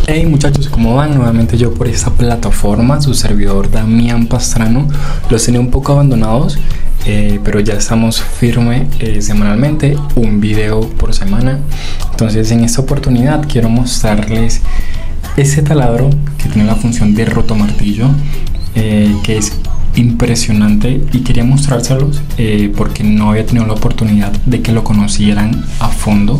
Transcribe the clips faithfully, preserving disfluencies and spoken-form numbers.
Hey muchachos, ¿cómo van? Nuevamente yo por esta plataforma, su servidor Damián Pastrano. Los tenía un poco abandonados, eh, pero ya estamos firme eh, semanalmente, un video por semana. Entonces en esta oportunidad quiero mostrarles ese taladro que tiene la función de rotomartillo, eh, que es impresionante, y quería mostrárselos eh, porque no había tenido la oportunidad de que lo conocieran a fondo.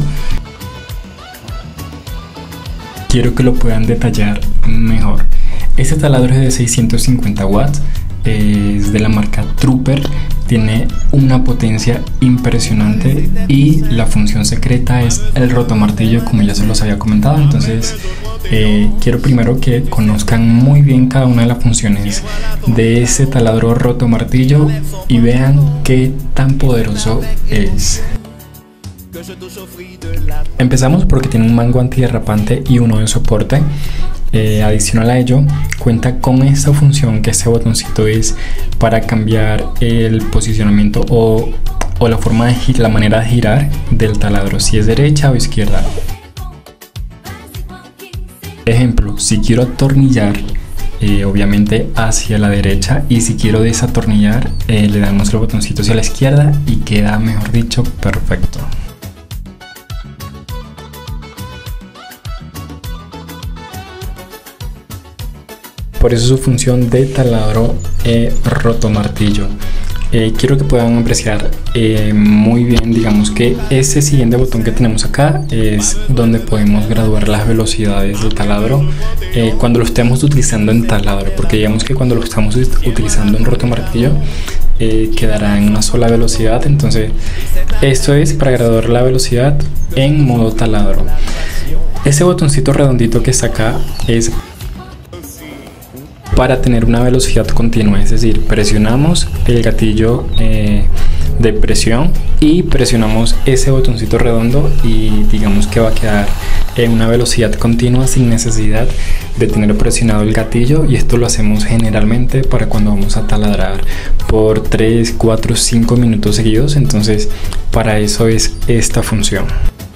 Quiero que lo puedan detallar mejor. Este taladro es de seiscientos cincuenta watts, es de la marca Trooper, tiene una potencia impresionante y la función secreta es el rotomartillo, como ya se los había comentado. Entonces eh, quiero primero que conozcan muy bien cada una de las funciones de este taladro rotomartillo y vean qué tan poderoso es. Empezamos porque tiene un mango antiderrapante y uno de soporte. Eh, adicional a ello, cuenta con esta función, que este botoncito es para cambiar el posicionamiento o, o la forma de girar, la manera de girar del taladro, si es derecha o izquierda. Ejemplo, si quiero atornillar, eh, obviamente hacia la derecha, y si quiero desatornillar, eh, le damos el botoncito hacia la izquierda y queda, mejor dicho, perfecto. Por eso su función de taladro eh, rotomartillo. Eh, quiero que puedan apreciar eh, muy bien, digamos que ese siguiente botón que tenemos acá es donde podemos graduar las velocidades del taladro eh, cuando lo estemos utilizando en taladro, porque digamos que cuando lo estamos utilizando en rotomartillo eh, quedará en una sola velocidad. Entonces esto es para graduar la velocidad en modo taladro. Ese botoncito redondito que está acá es para tener una velocidad continua, es decir, presionamos el gatillo eh, de presión y presionamos ese botoncito redondo y digamos que va a quedar en una velocidad continua sin necesidad de tener presionado el gatillo. Y esto lo hacemos generalmente para cuando vamos a taladrar por tres, cuatro, cinco minutos seguidos. Entonces para eso es esta función.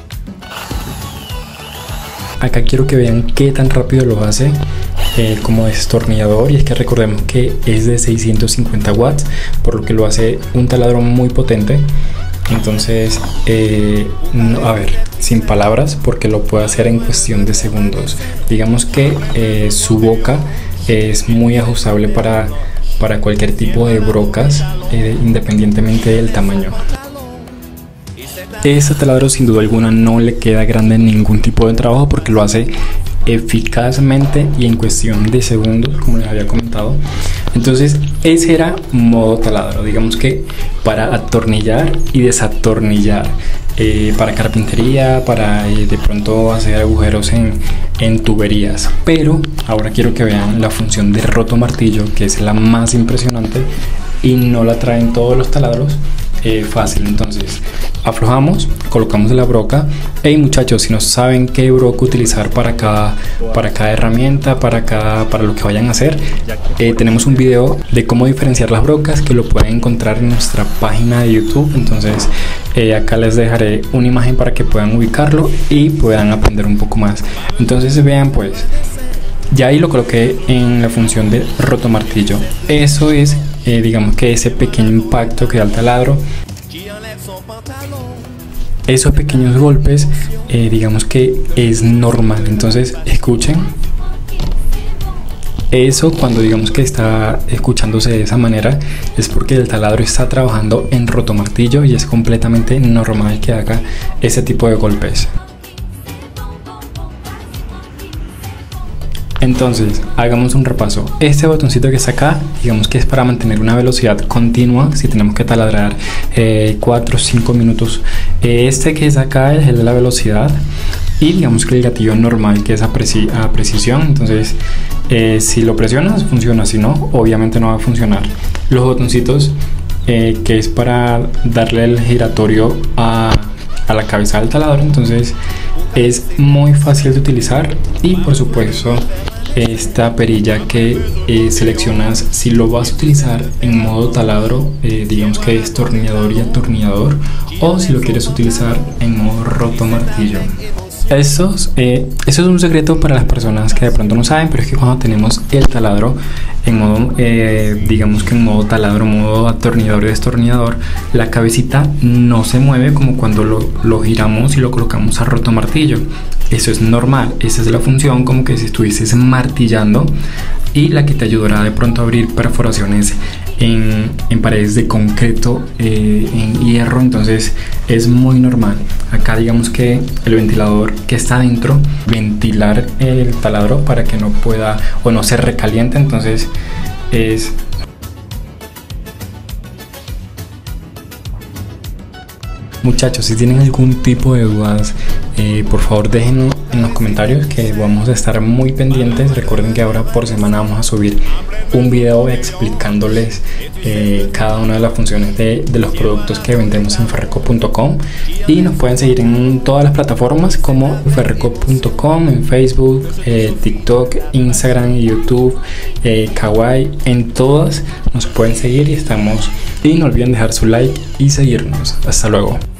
Acá quiero que vean qué tan rápido lo hace eh, como destornillador, y es que recordemos que es de seiscientos cincuenta watts, por lo que lo hace un taladro muy potente. Entonces eh, no, a ver, sin palabras, porque lo puede hacer en cuestión de segundos. Digamos que eh, su boca es muy ajustable para, para cualquier tipo de brocas, eh, independientemente del tamaño. Este taladro sin duda alguna no le queda grande en ningún tipo de trabajo, porque lo hace eficazmente y en cuestión de segundos, como les había comentado. Entonces ese era modo taladro, digamos que para atornillar y desatornillar, eh, para carpintería, para eh, de pronto hacer agujeros en, en tuberías. Pero ahora quiero que vean la función de rotomartillo, que es la más impresionante y no la traen todos los taladros. Eh, fácil. Entonces aflojamos, colocamos la broca. Hey muchachos, si no saben qué broca utilizar para cada, para cada herramienta, para, cada, para lo que vayan a hacer, eh, tenemos un video de cómo diferenciar las brocas que lo pueden encontrar en nuestra página de YouTube. Entonces eh, acá les dejaré una imagen para que puedan ubicarlo y puedan aprender un poco más. Entonces vean, pues ya ahí lo coloqué en la función de rotomartillo. Eso es Eh, digamos que ese pequeño impacto que da el taladro, esos pequeños golpes, eh, digamos que es normal. Entonces escuchen eso. Cuando digamos que está escuchándose de esa manera, es porque el taladro está trabajando en rotomartillo y es completamente normal que haga ese tipo de golpes. Entonces hagamos un repaso. Este botoncito que está acá, digamos que es para mantener una velocidad continua si tenemos que taladrar eh, cuatro o cinco minutos. Este que es acá es el de la velocidad, y digamos que el gatillo normal, que es a, preci a precisión. Entonces eh, si lo presionas funciona, si no obviamente no va a funcionar. Los botoncitos eh, que es para darle el giratorio a, a la cabeza del taladro. Entonces es muy fácil de utilizar. Y por supuesto esta perilla que eh, seleccionas si lo vas a utilizar en modo taladro, eh, digamos que destornillador y atornillador, o si lo quieres utilizar en modo rotomartillo. Eso es, eh, eso es un secreto para las personas que de pronto no saben, pero es que cuando tenemos el taladro en modo, eh, digamos que en modo taladro, modo atornillador y destornillador, la cabecita no se mueve como cuando lo, lo giramos y lo colocamos a roto martillo. Eso es normal, esa es la función, como que si estuvieses martillando, y la que te ayudará de pronto a abrir perforaciones en, en paredes de concreto, eh, en hierro. Entonces es muy normal. Acá digamos que el ventilador que está adentro, ventilar el taladro para que no pueda o no se recaliente. Entonces es... Muchachos, si tienen algún tipo de dudas, eh, por favor déjenlo en los comentarios, que vamos a estar muy pendientes. Recuerden que ahora por semana vamos a subir un video explicándoles eh, cada una de las funciones de, de los productos que vendemos en ferreco punto com, y nos pueden seguir en todas las plataformas como ferreco punto com, en Facebook, eh, TikTok, Instagram, YouTube, eh, Kawaii, en todas nos pueden seguir y estamos. Y no olviden dejar su like y seguirnos. Hasta luego.